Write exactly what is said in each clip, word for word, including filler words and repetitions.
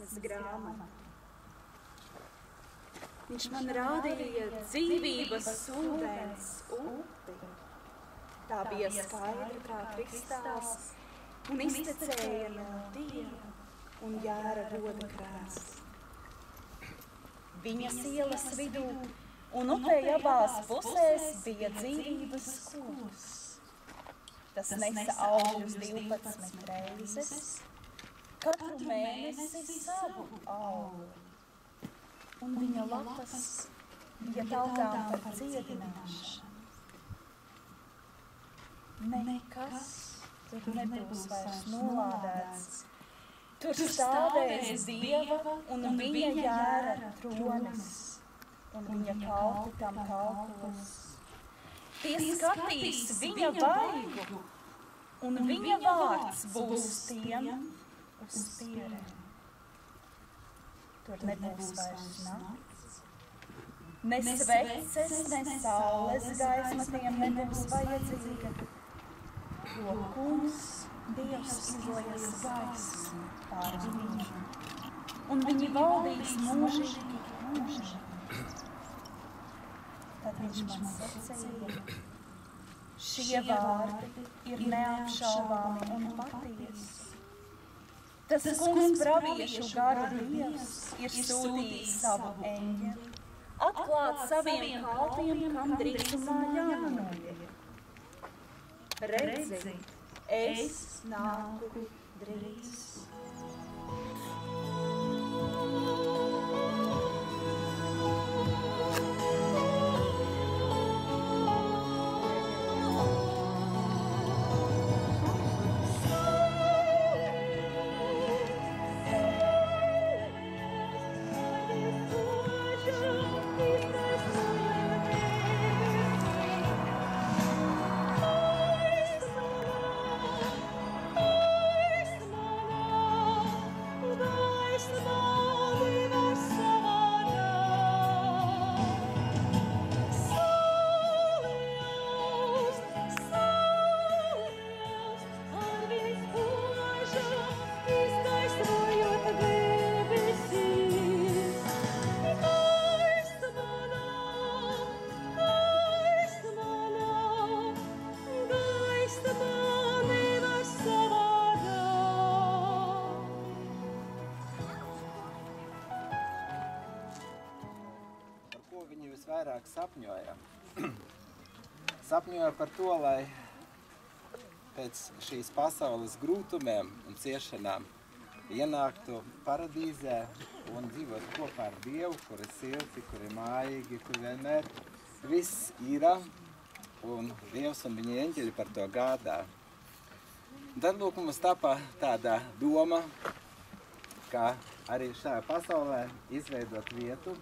dziesmas grāmatu. Viņš man rādīja dzīvības ūdens upi. Tā bija skaidra kā kristāls un iztecēja no Dieva un Jāra goda krēsls. Viņas ielas vidū un upē abās pusēs bija dzīvības koks. Tas nesa augļus divpadsmit reizes, katru mēnesi savu augli. Un viņa lapas bija tautām par dziedināšanu. Nekas tur nebūs vairs nolādēts. Tur stāvēs Dieva un viņa Jāra tronis, un viņa kalpi tam kalpos. Tie skatīs viņa vaigu, un viņa vārds būs tiem uz pierēm. Tur nebūs vairs nakts. Ne sveces, ne saules gaisma tiem nebūs vajadzīga, jo kungs Dievs izlies gaismu pār viņiem, un viņi valdīs mūžīgi mūžīgi. Tad viņš man sacīja, šie vārdi ir neapšaubāmi un patiesi. Tas kungs praviešu garu Dievs ir sūtījis savu eņģeli, atklāt saviem kalpiem, kam drīzumā jānoiet. Redzi, es nāku drīz. Vairāk sapņoja. Sapņoja par to, lai pēc šīs pasaules grūtumiem un ciešanām ienāktu paradīzē un dzīvot kopā ar Dievu, kur ir silti, kur ir mājīgi, kur vienmēr viss ir un Dievs un viņa eņģeļi par to gādā. Tad lūk mums tapa tāda doma, ka arī šajā pasaulē izveidot vietu,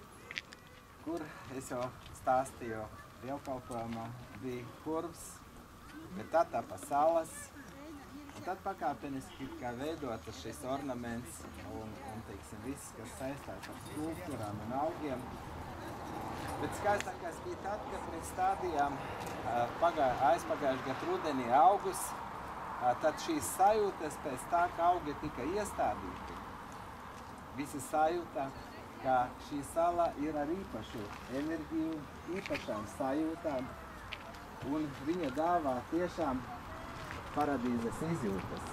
kur es jau stāstīju dievkalpojumā, bija kurvs, bet tad tapa salas, un tad pakāpeniski kā veidotas šis ornaments un, un teiksim, viss, kas saistās ar skulptūrām un augiem. Bet skaistākais bija tad, kad mēs stādījām pagā, aizpagājuši gadu rudenī augus, tad šīs sajūtas pēc tā, ka augi tika iestādīti, visi sajūta, ka šī sala ir ar īpašu enerģiju, īpašām sajūtām, un viņa dāvā tiešām paradīzes izjūtas.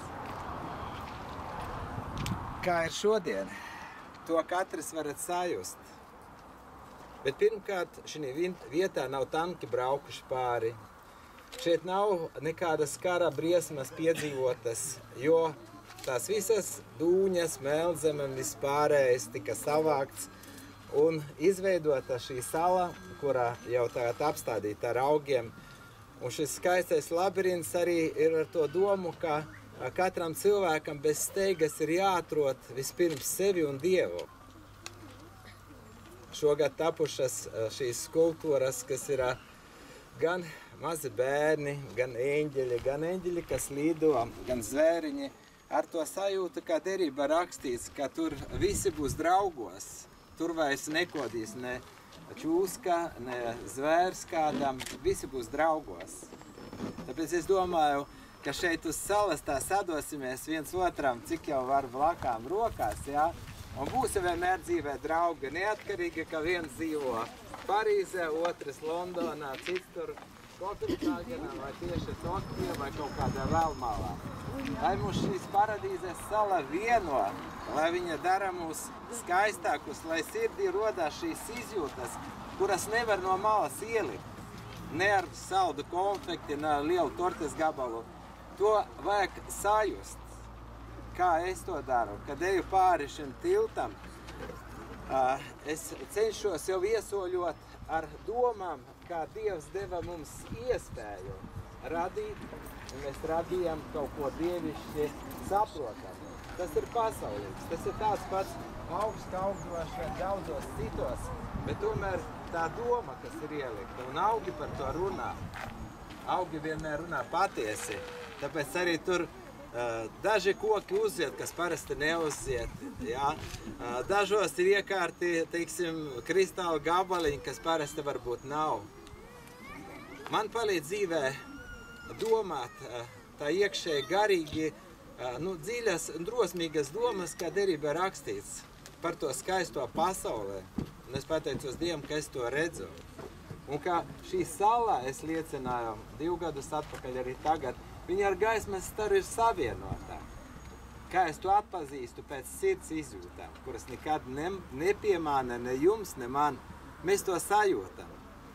Kā ir šodien, to katrs varat sajust. Bet pirmkārt, šī vietā nav tanki braukuši pāri. Šeit nav nekādas kara briesmas piedzīvotas, jo tās visas dūņas, meldzeme un vispārējais tika savākts un izveidota šī sala, kurā jau tagad apstādīta ar augiem. Un šis skaistais labirints arī ir ar to domu, ka katram cilvēkam bez steigas ir jāatrod vispirms sevi un Dievu. Šogad tapušas šīs skulptūras, kas ir gan mazi bērni, gan eņģeļi, gan eņģeļi, kas lido, gan zvēriņi, ar to sajūtu, kā derībā rakstīts, ka tur visi būs draugos. Tur vairs nekodīs ne čūska, ne zvērs kādam, visi būs draugos. Tāpēc es domāju, ka šeit uz salas tā sadosimies viens otram, cik jau var blakām rokās, jā, un būsim vienmēr dzīvē draugi, neatkarīgi, ka viens dzīvo Parīzē, otrs Londonā, cits tur Kopenhāgenā vai tieši Tokijā vai kaut kādā vēl malā. Lai mums šīs paradīzes sala vieno, lai viņa dara mūs skaistākus, lai sirdī rodās šīs izjūtas, kuras nevar no malas ielikt. Ne ar saldu konfekti, ne ar lielu tortes gabalu. To vajag sajust, kā es to daru. Kad eju pāri šim tiltam, es cenšos jau iesoļot ar domām, kā Dievs deva mums iespēju radīt, un mēs radījām kaut ko dievišķi saprotamu. Tas ir pasaulīgs, tas ir tāds pats augsts augdošs kā daudzos citos, bet tomēr tā doma, kas ir ielikta, un augi par to runā. Augi vienmēr runā patiesi, tāpēc arī tur uh, daži koki uzziet, kas parasti neuzziet. Jā? Uh, dažos ir iekārti, teiksim, kristāla gabaliņi, kas parasti varbūt nav. Man palīdz dzīvē domāt uh, tā iekšēji garīgi, uh, nu, dziļas un drosmīgas domas, kā derībā rakstīts par to skaisto pasaulē. Un es pateicos Dievam, ka es to redzu. Un kā šī sala, es liecināju divu gadus atpakaļ arī tagad, viņa ar gaismas staru ir savienotā. Kā es to atpazīstu pēc sirds izjūtām, kuras nekad ne, nepiemāna ne jums, ne man. Mēs to sajūtam.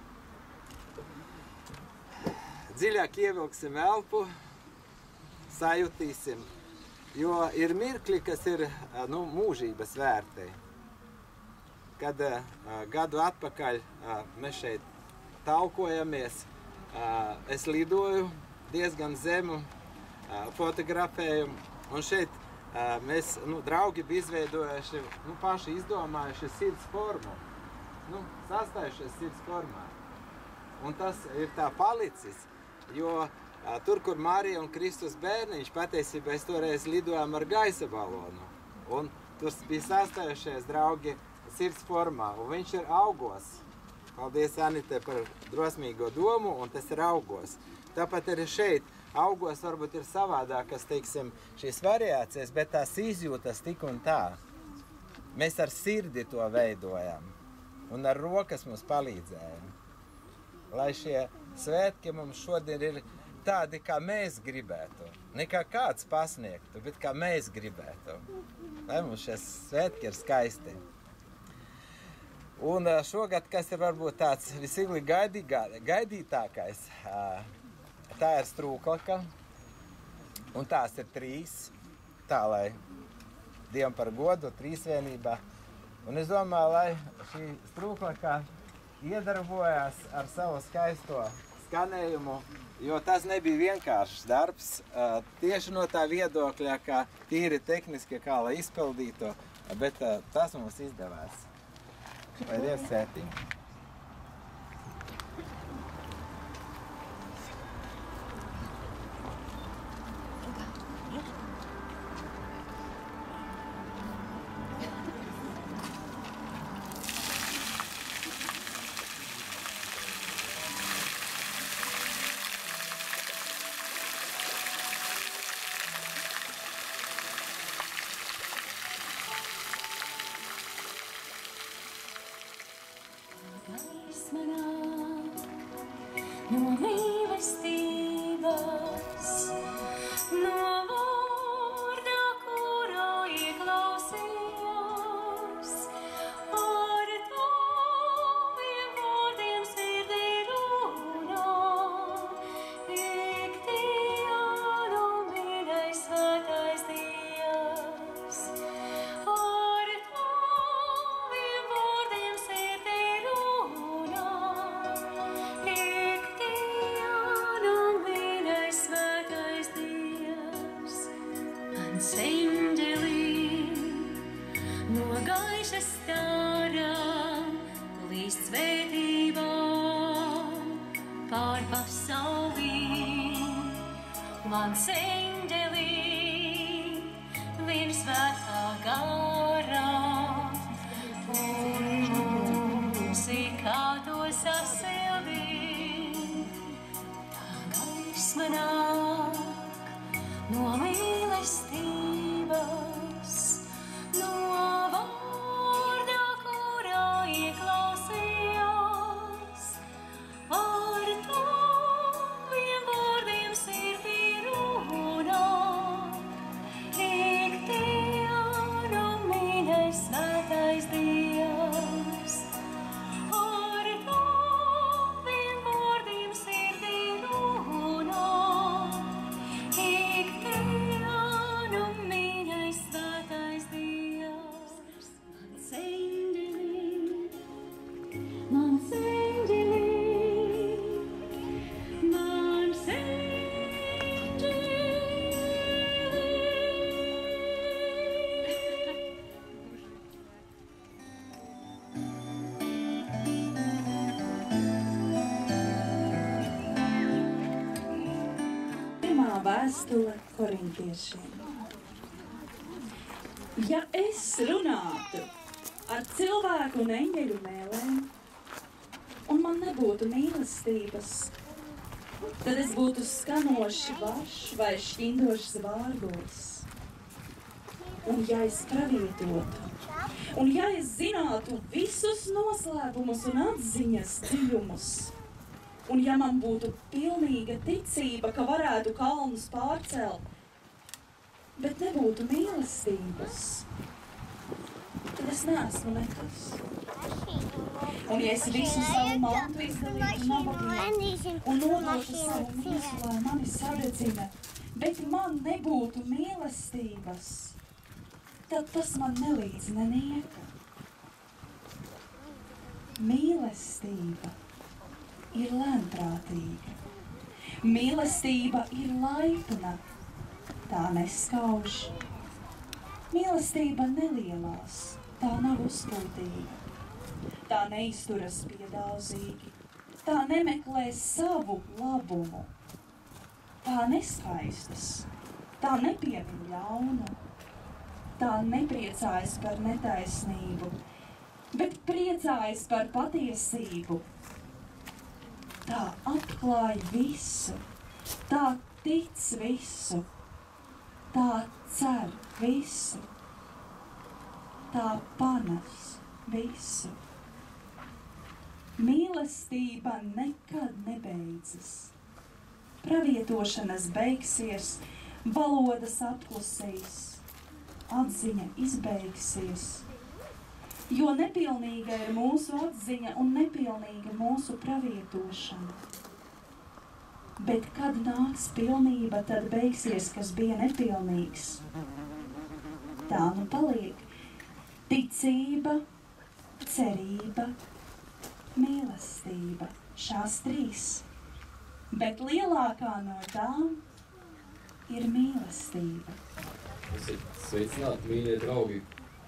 Dziļāk ievilksim elpu, sajutīsim, jo ir mirkļi, kas ir nu, mūžības vērtī. Kad uh, gadu atpakaļ uh, mēs šeit talkojamies, uh, es lidoju diezgan zemu, uh, fotografēju, un šeit uh, mēs, nu, draugi bija izveidojuši, nu, paši izdomājuši sirds formu, nu, sastājušies sirds formā. Un tas ir tā palicis, jo uh, tur, kur Marija un Kristus bērniņš, patiesībā es toreiz lidojām ar gaisa balonu, un tur bija sastājušies draugi sirds formā, un viņš ir augos. Paldies, Anite, par drosmīgo domu, un tas ir augos. Tāpat arī šeit augos varbūt ir savādākas, teiksim, šīs variācijas, bet tās izjūtas tik un tā. Mēs ar sirdi to veidojam, un ar rokas mums palīdzējam. Lai šie svētki mums šodien ir tādi, kā mēs gribētu. Ne kā kāds pasniegtu, bet kā mēs gribētu. Lai mums šie svētki ir skaisti. Un šogad, kas ir varbūt tāds visigli gaidītākais, tā ir strūklaka, un tās ir trīs, tā lai Dievam par godu, trīsvienībā. Un es domāju, lai šī strūklaka iedarbojās ar savu skaisto skanējumu, jo tas nebija vienkāršs darbs, tieši no tā viedokļa, kā tīri tehniski, kā lai izpildītu, bet tas mums izdevās. Vai Dievs svētī. Mans eņģelī, viens svētā garā, un mūzikā to sasildī, tā gaisma nāk. Vēstule korintiešiem. Ja es runātu ar cilvēku un eņģeļu mēlēm, un man nebūtu mīlestības, tad es būtu skanoši varš vai šķindošs vārgulis. Un ja es pravietotu, un ja es zinātu visus noslēpumus un atziņas dziļumus, un ja man būtu pilnīga ticība, ka varētu kalnus pārcelt, bet nebūtu mīlestības, tad es neesmu nekas. Un ja es visu savu mantu izdalītu nabagiem un nodotu savu mīsu, lai mani sadedzina, bet man nebūtu mīlestības, tad tas man nelīdz nenieka. Mīlestība ir lēnprātīga. Mīlestība ir laipna, tā neskauž. Mīlestība nelielās, tā nav uzpūtīga. Tā neizturas piedāvzīgi, tā nemeklē savu labumu. Tā neskaistas, tā nepiemin ļaunu, tā nepriecājas par netaisnību, bet priecājas par patiesību. Tā atklāja visu, tā tic visu, tā cer visu, tā panes visu. Mīlestība nekad nebeidzas. Pravietošanas beigsies, valodas atklusīs, atziņa izbeigsies. Jo nepilnīga ir mūsu atziņa un nepilnīga mūsu pravietošana. Bet kad nāks pilnība, tad beigsies, kas bija nepilnīgs. Tā nu paliek ticība, cerība, mīlestība, šās trīs. Bet lielākā no tām ir mīlestība. Esiet sveicināti, mīļie draugi!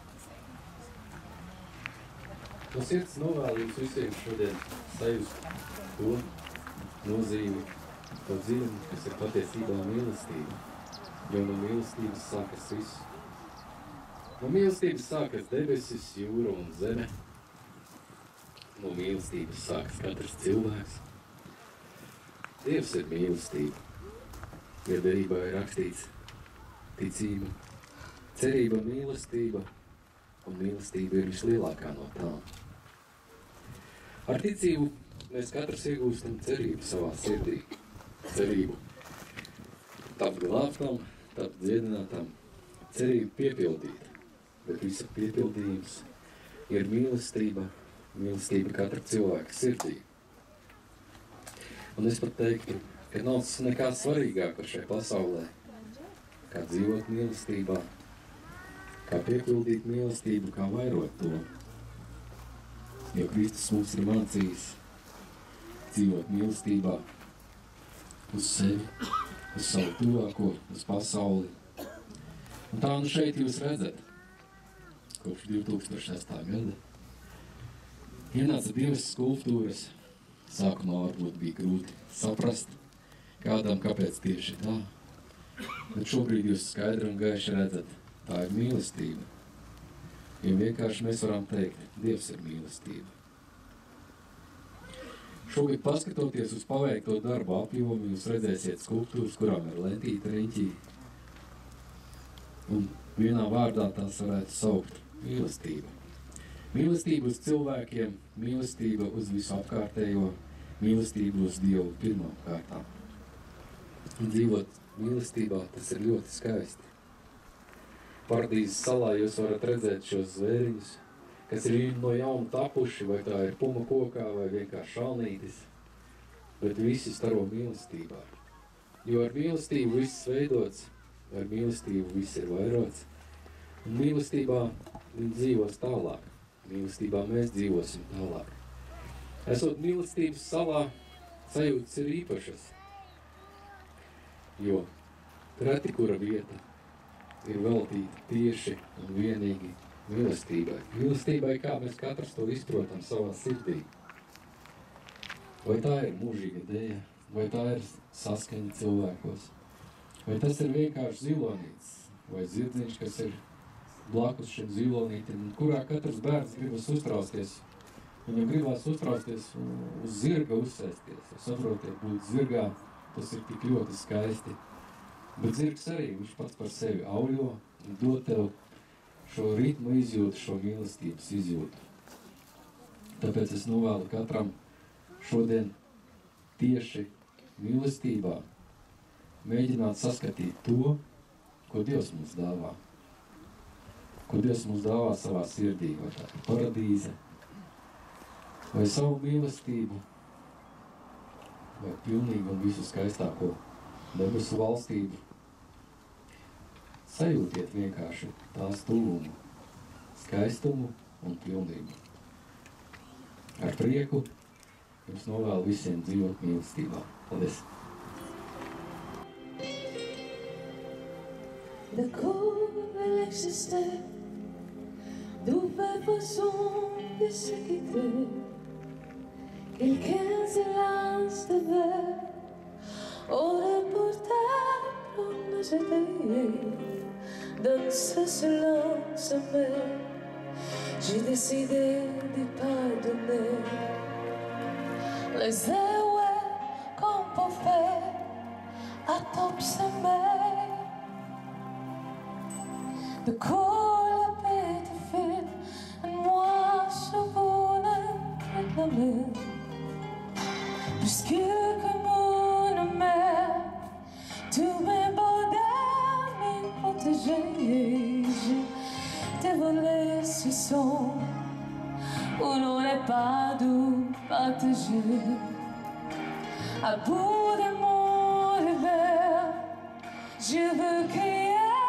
No sirds novēlu jums visiem šodien sajust to nozīmi, to dziļumu, kas ir patiesībā mīlestība. Jo no mīlestības sākas viss. No mīlestības sākas debesis, jūra un zeme. No mīlestības sākas katrs cilvēks. Dievs ir mīlestība. Iedarbībā ir rakstīts ticība, cerība, mīlestība, un mīlestība ir vislielākā no tām. Ar ticību mēs katrs iegūstam cerību savā sirdī. Cerību tapt glābtam, tapt dziedinātam, cerību piepildīt, bet visa piepildījums ir mīlestība, mīlestība katra cilvēka sirdī. Un es pat teiktu, ka nav nekā svarīgāka šajā pasaulē, kā dzīvot mīlestībā, kā piepildīt mīlestību, kā vairot to. Jo Kristus mums ir mācījis dzīvot mīlestībā uz sevi, uz savu tuvāko, uz pasauli. Un tā nu šeit jūs redzat, kopš divi tūkstoši sestā gada, ienāca divas skulptūras. Sākumā varbūt bija grūti saprast kādam, kāpēc tieši tā. Bet šobrīd jūs skaidri un gaiši redzat, tā ir mīlestība. Jo vienkārši mēs varam teikt, Dievs ir mīlestība. Šogad paskatoties uz paveikto darbu apjomu, jūs redzēsiet skulptūras, kurām ir lentīta riņķī. Un vienā vārdā tās varētu saukt mīlestība. Mīlestība uz cilvēkiem, mīlestība uz visu apkārtējo, mīlestība uz Dievu pirmām kārtām. Un dzīvot mīlestībā, tas ir ļoti skaisti. Paradīzes salā jūs varat redzēt šos zvēriņus, kas ir no jauna tapuši, vai tā ir puma kokā, vai vienkārši šalnītis, bet visi staro mīlestībā. Jo ar mīlestību viss veidots, ar mīlestību viss ir vairots, un mīlestībā viņi dzīvos tālāk. Mīlestībā mēs dzīvosim tālāk. Esot mīlestības salā, sajūtas ir īpašas, jo reti kura vieta ir veltīta tieši un vienīgi mīlestībai. Mīlestībai, kā mēs katrs to izprotam savā sirdī. Vai tā ir mūžīga dēja, vai tā ir saskaņa cilvēkos, Vai tas ir vienkārši zilonīts, vai zirdziņš, kas ir blakus šim zilonītim, kurā katrs bērns gribas uztrausties. Viņam gribās uztrausties uz zirga uzsēsties. Saprotiet, būt zirgā, tas ir tik ļoti skaisti. Bet zirgs arī, viņš pats par sevi auļo un dod tev šo ritmu izjūtu, šo mīlestības izjūtu. Tāpēc es novēlu katram šodien tieši mīlestībā mēģināt saskatīt to, ko Dievs mums dāvā. Ko Dievs mums dāvā savā sirdī, vai tā ir paradīze, vai savu mīlestību, vai pilnīgu un visu skaistāko debesu valstību. Sajūtiet vienkārši tās tuvumu, skaistumu un pilnību. Ar prieku jums novēlu visiem dzīvot mīlestībā. Paldies! De elle existait, nouvelle façon de se quitter. Quelqu'un silence de verre aurait pourtant pour éveiller. Dans ce silence, mais j'ai décidé de pardonner. Les erreurs qu'on peut faire à top sommeil. De quoi la paix te fait, et moi je voulais réclamer. Puisque comme une mère, tous mes bonheurs m'ont protégé. Je t'ai volé ce son où l'on n'est pas dû partager. À bout de mon revers, je veux crier.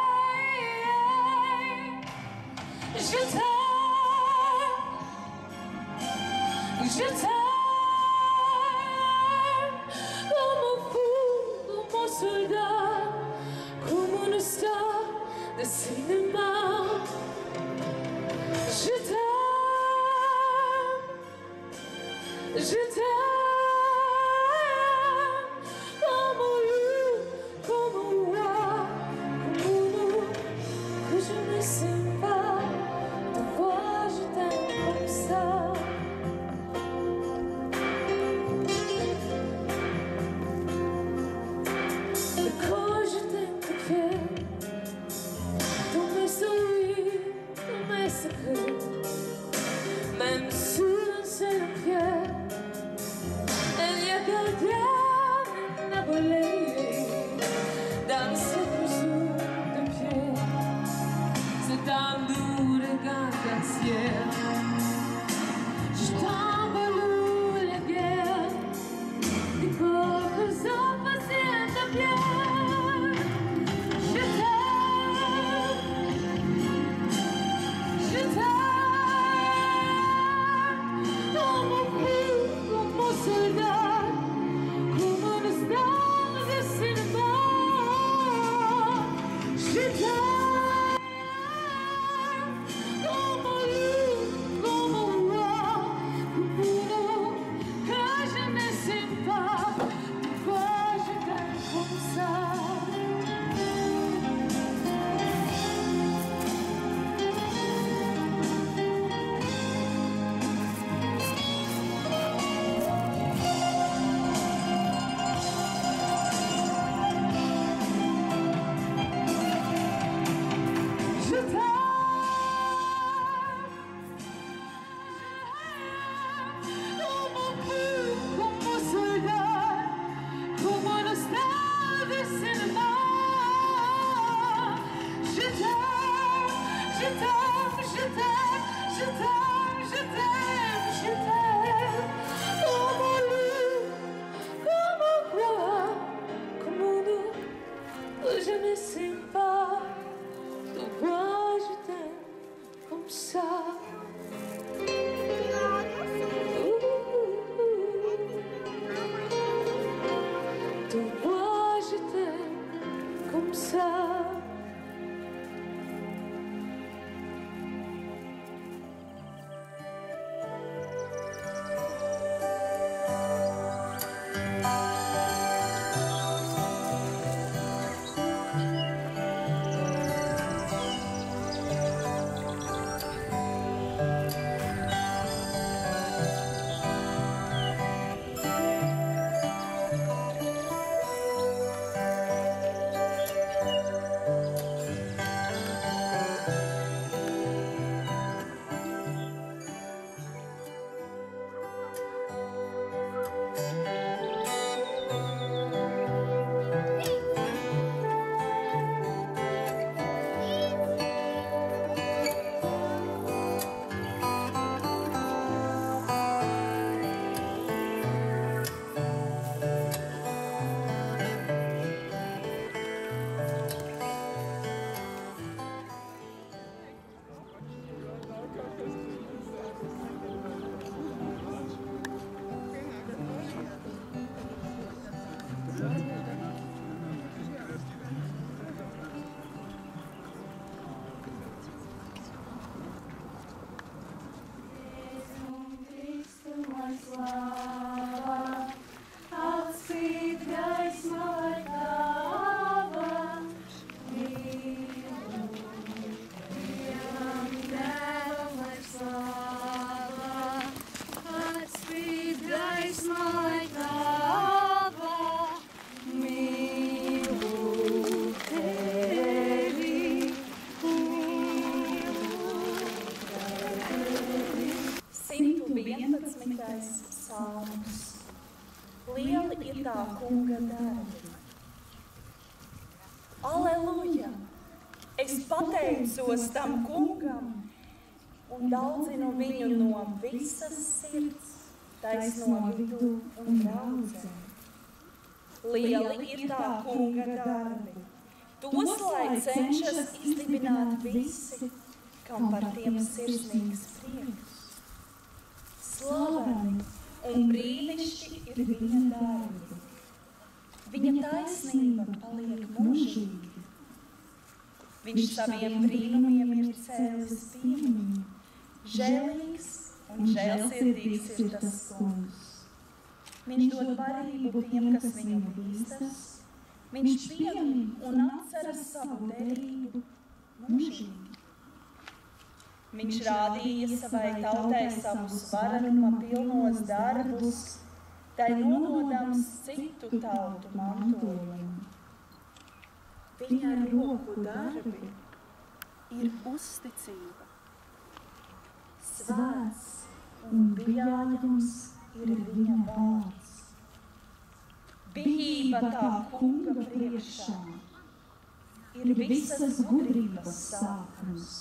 Je t'aime, je t'aime, comme un fou, comme un soldat, comme une star de cinéma. Je t'aime, je t'aime, comme un loup, comme un roi, comme un loup que je ne sais pas. Même sous un seul pierre, il y a quelqu'un à voler dans cette maison de pierre. C'est un doux regard glaciaire. Je t'envoie la guerre des corps que sont passés de pierre. Je t'aime, je t'aime. Soldat, comme une star de cinéma. Je t'aime, comme un loup, comme un roi, comme un que je ne sais pas pourquoi je t'aime comme ça. Je ne sais pas pourquoi je t'aime comme ça. Pourquoi je t'aime comme ça. slāva, atspīd gaisma lai tava, mīlu, Dievam Tēvam lai slāva, atspīd gaisma lai tava, mīlu tevi, Simtu vienpadsmitais psalms. Lieli ir tā kunga darbi. Aleluja! Es pateicos tam kungam un daudzinu viņu no visas sirds, taisno vidu un draudzē. Lieli ir tā kunga darbi. Tos, lai cenšas izdibināt visi, kam par tiem sirsnīgs prieks. Slaveni un brīnišķi ir viņa darbi. Viņa taisnība paliek mūžīgi. Viņš saviem brīnumiem ir cēlis piemiņu. Žēlīgs un žēlsirdīgs ir tas kungs. Viņš dod barību tiem, kas viņu bīstas. Viņš piemin un atceras savu derību mūžīgi. Viņš rādīja savai tautai savus varenuma pilnos darbus, tai nododams citu tautu mantojumu. Viņa roku darbi ir uzticība. Svēts un bijājams ir viņa vārds. Bijība tā kunga priekšā ir visas gudrības sākums.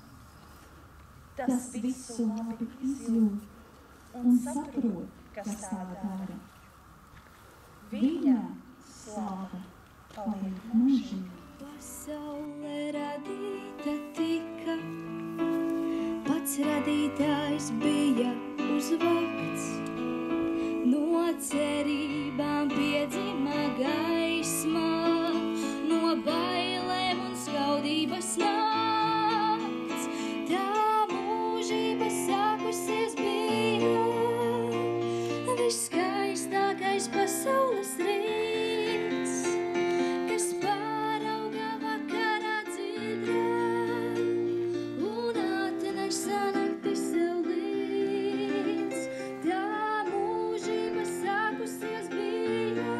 Tas visu labi izjūt un saprot, kas tā dara. Viņa slāva paliek mūžīgi. Pasaule radīta tika, pats radītājs bija uzvakts. No cerībām piedzima gaisma, no bailēm un skaudības nakts. Tā mūžība sākusies bija, viskaistākais pasaules rīts, kas pārauga vakarā dzidrā un atnesa nakti sev līdz. Tā mūžība sākusies bija,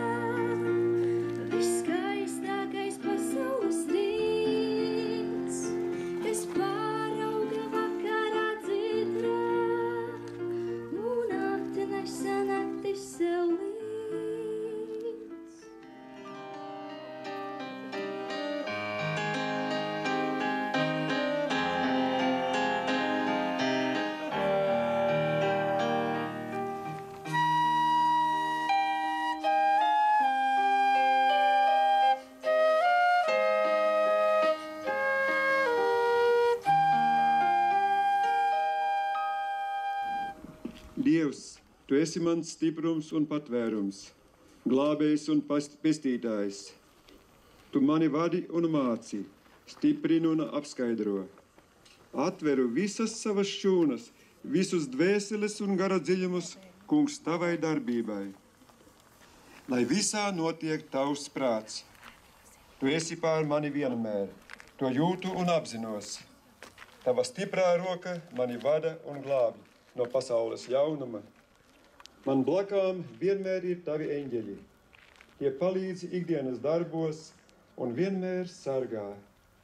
viskaistākais pasaules rīts, kas pārauga vakarā dzidrā un atnesa nakti sev līdz. Dievs, Tu esi mans stiprums un patvērums, glābējs un past- pestītājs. Tu mani vadi un māci, stiprini un apskaidro. Atveru visas savas šūnas, visus dvēseles un gara dziļumus, kungs, tavai darbībai. Lai visā notiek tavs prāts. Tu esi pār mani vienmēr, to jūtu un apzinos. Tava stiprā roka mani vada un glābi no pasaules ļaunuma. Man blakām vienmēr ir tavi eņģeļi. Tie palīdz ikdienas darbos un vienmēr sargā.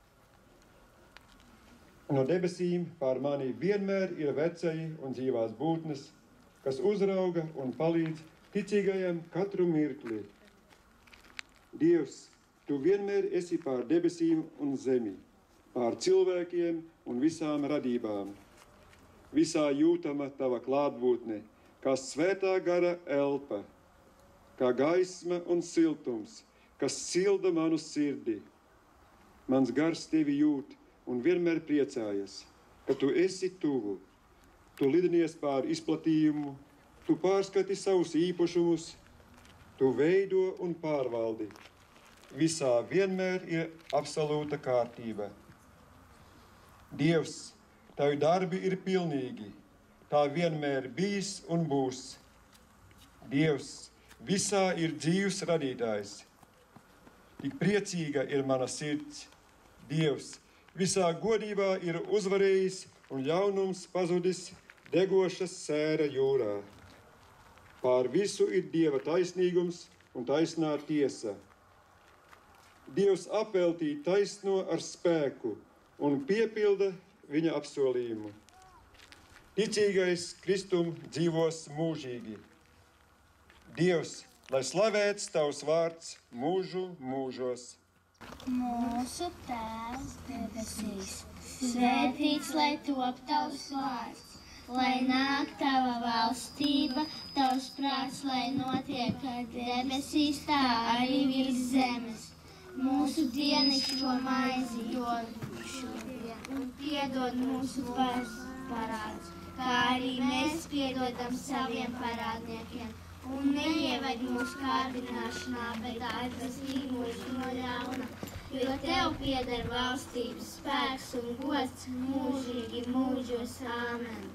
No debesīm pār mani vienmēr ir vecēji un dzīvās būtnes, kas uzrauga un palīdz ticīgajam katru mirkli. Dievs, Tu vienmēr esi pār debesīm un zemi, pār cilvēkiem un visām radībām. Visā jūtama tava klātbūtne, kā svētā gara elpa, kā gaisma un siltums, kas silda manu sirdi. Mans gars tevi jūt un vienmēr priecājas, ka tu esi tuvu. Tu lidinies pār izplatījumu, tu pārskati savus īpašumus, tu veido un pārvaldi. Visā vienmēr ir absolūta kārtība. Dievs, tavi darbi ir pilnīgi, tā vienmēr bijis un būs, Dievs visā ir dzīvs radītājs. Tik priecīga ir mana sirds. Dievs visā godībā ir uzvarējis un ļaunums pazudis degošas sēra jūrā. Pār visu ir Dieva taisnīgums un taisnā tiesa. Dievs apveltī taisno ar spēku un piepilda viņa apsolījumu. Ticīgais Kristum dzīvos mūžīgi. Dievs, lai slavēts tavs vārds mūžu mūžos. Mūsu Tēvs debesīs, svētīts lai top tavs vārds, lai nāk tava valstība, tavs prāts, lai notiek kā debesīs, tā arī virs zemes. Mūsu dienišķo maizi dod šodien, un piedod mūsu parādus, kā arī mēs piedodam saviem parādniekiem. Un neieved mūsu kārdināšanā, bet aizvestī mūs no ļauna, jo tev pieder valstības spēks un gods mūžīgi mūžos. Āmen.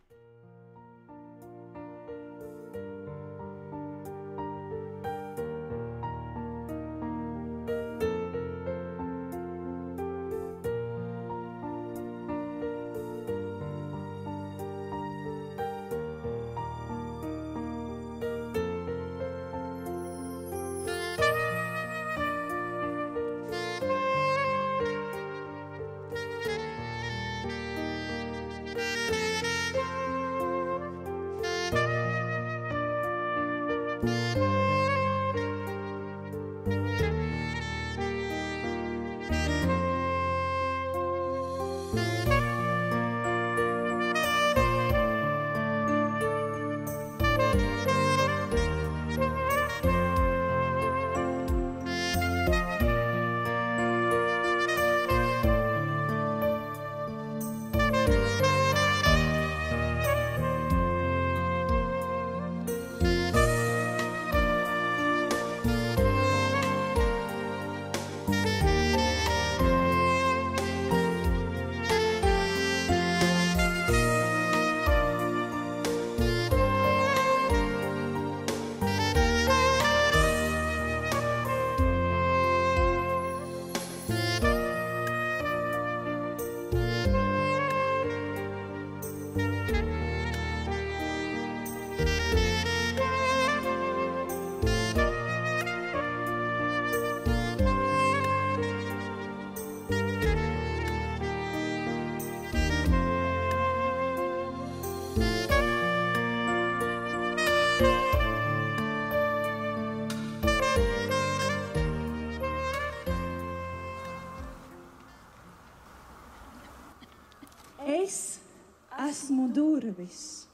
Es esmu durvis.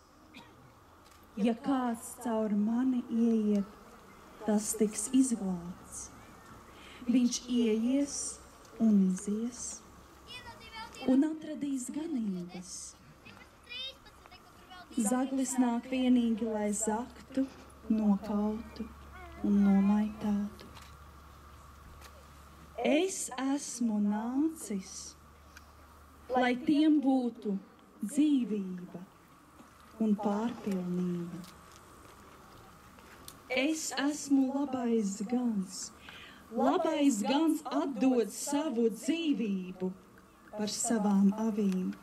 Ja kāds caur mani ieiet, tas tiks izglābts. Viņš ieies un izies un atradīs ganības. Zaglis nāk vienīgi, lai zaktu, nokautu un nomaitātu. Es esmu nācis, lai tiem būtu dzīvība un pārpilnība. Es esmu labais gans. Labais gans atdod savu dzīvību par savām avīm.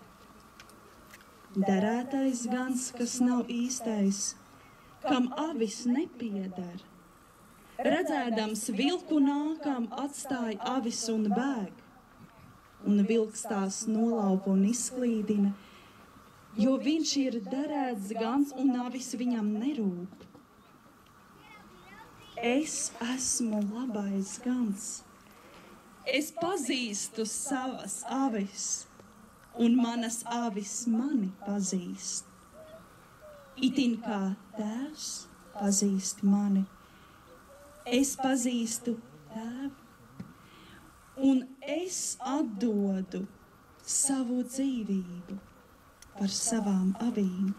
Derētais gans, kas nav īstais, kam avis nepieder, redzēdams vilku nākam, atstāja avis un bēg. Un vilks tās nolaupa un izklīdina, jo viņš ir derēts gans un avis viņam nerūp. Es esmu labais gans. Es pazīstu savas avis, un manas avis mani pazīst. Itin kā tēvs pazīst mani, es pazīstu tēvu. Un es atdodu savu dzīvību par savām avīm.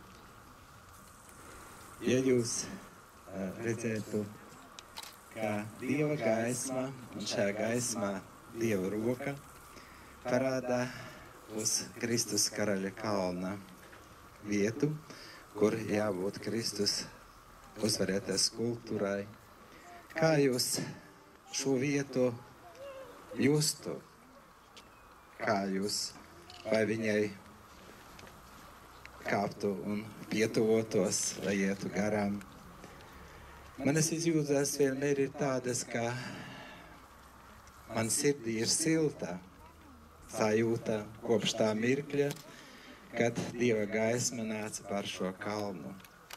Ja jūs uh, redzētu, kā Dieva gaisma un šajā gaismā Dieva roka parādā uz Kristus karaļa kalna vietu, kur jābūt Kristus uzvarēties kultūrai. Kā jūs šo vietu justu? Kā jūs vai viņai kāptu un pietuvotos vai ietu garām? Manas izjūtas vienmēr ir tādas, ka man sirdī ir silta sajūta kopš tā mirkļa, kad Dieva gaisma nāca par šo kalnu.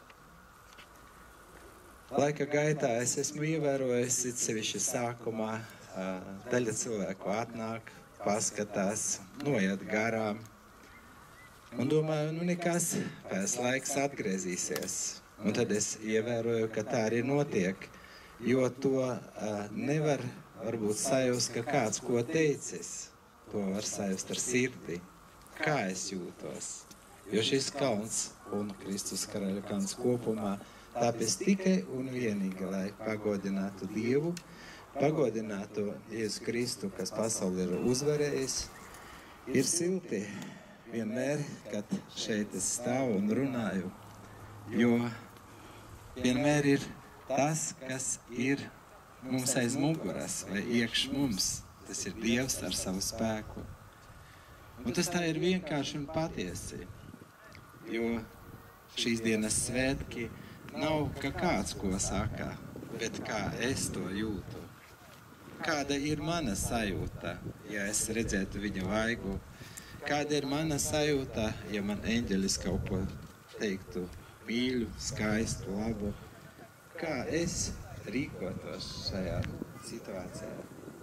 Laika gaitā es esmu ievērojis, it sevišķi sākumā, daļa cilvēku atnāk, paskatās, noiet garām, un domāju, nu nekas, pēc laiks atgriezīsies. Un tad es ievēroju, ka tā arī notiek, jo to nevar varbūt sajust, ka kāds ko teicis. To var sajust ar sirdi, kā es jūtos. Jo šis kalns un Kristus karaļa kalns kopumā tāpēc tikai un vienīgi, lai pagodinātu Dievu, pagodinātu Jēzu Kristu, kas pasauli ir uzvarējis. Ir silti vienmēr, kad šeit es stāvu un runāju, jo vienmēr ir tas, kas ir mums aiz muguras vai iekš mums. Tas ir Dievs ar savu spēku. Un tas tā ir vienkārši un patiesi, jo šīs dienas svētki nav, ka kāds ko saka, bet kā es to jūtu. Kāda ir mana sajūta, ja es redzētu viņa vaigu? Kāda ir mana sajūta, ja man eņģelis kaut ko teiktu mīļu, skaistu, labu? Kā es rīkotos šajā situācijā?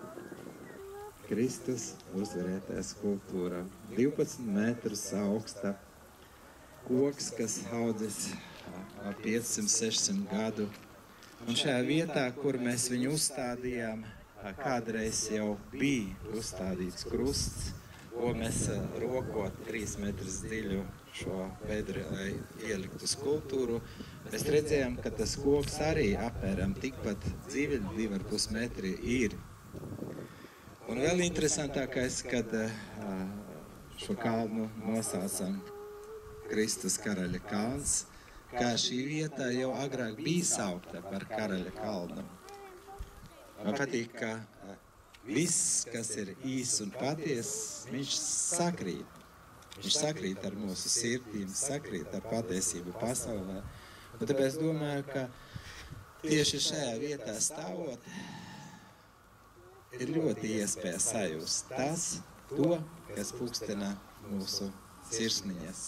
Kristus uzvarētājs kultūra. divpadsmit metrus augsta, koks, kas audzis ap piecsimt sešsimt gadu. Un šajā vietā, kur mēs viņu uzstādījām, kādreiz jau bija uzstādīts krusts, ko mēs rokot trīs metrus dziļu šo bedri, lai ieliktu skulptūru. Mēs redzējām, ka tas koks arī apmēram tikpat dziļi, divi ar pus metri ir. Un vēl interesantākais, kad šo kalnu nosaucam Kristus karaļa kalns, kā šī vieta jau agrāk bija saukta par karaļa kalnu. Man patīk, ka viss, kas ir īs un paties, viņš sakrīt. Viņš sakrīt ar mūsu sirdīm, sakrīt ar patiesību pasaulē. Un tāpēc domāju, ka tieši šajā vietā stāvot, ir ļoti iespēja sajust tas, to, kas pūkstena mūsu sirsniņas.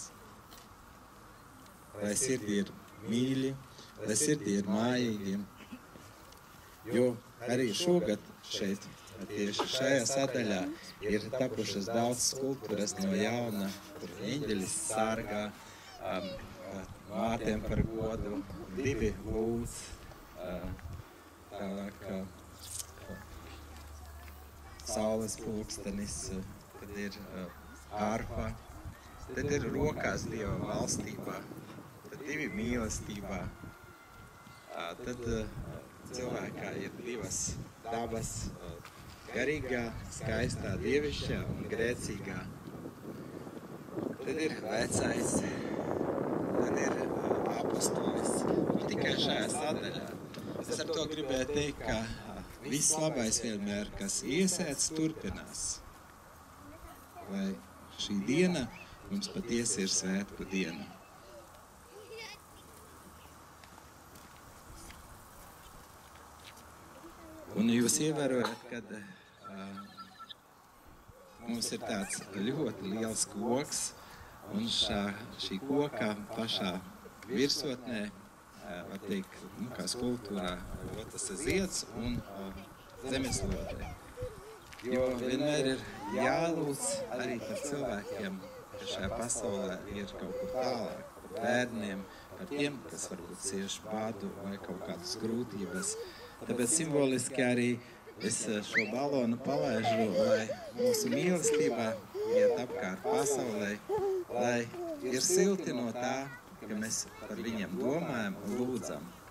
Lai sirdī ir mīļi, lai sirdī ir mājīgi. Jo arī šogad šeit, tieši šajā sadaļā, ir tapušas daudz skulptūras no jauna, kur eņģelis sargā, um, mātēm par godu, divi lūdz, uh, tālāk, uh, saules pulkstenis, tad ir uh, arfa, tad ir rokās Dieva valstībā, tad divi mīlestībā, uh, tad uh, cilvēkā ir divas dabas, uh, garīgā, skaistā, dievišķā un grēcīgā. Tad ir vecais, tad ir uh, apostolis, un tikai šajā sadaļā. Es ar to gribēju teikt, ka viss labais vienmēr, kas iesēts, turpinās. Lai šī diena mums patiesi ir svētku diena. Un jūs ievērojat, kad uh, mums ir tāds ļoti liels koks, un šā, šī koka pašā virsotnē, var teikt, nu, kā skulptūrā, tas ir zieds un uh, zemeslodē. Jo vienmēr ir jālūdz arī par cilvēkiem, ka šajā pasaulē ir kaut kur tālāk, par bērniem, par tiem, kas varbūt cieši bādu vai kaut kādas grūtības. Tāpēc simboliski arī es šo balonu palaižu, lai mūsu mīlestībā iet apkārt pasaulē, lai ir silti no tā, ka mēs par viņiem domājam un lūdzam.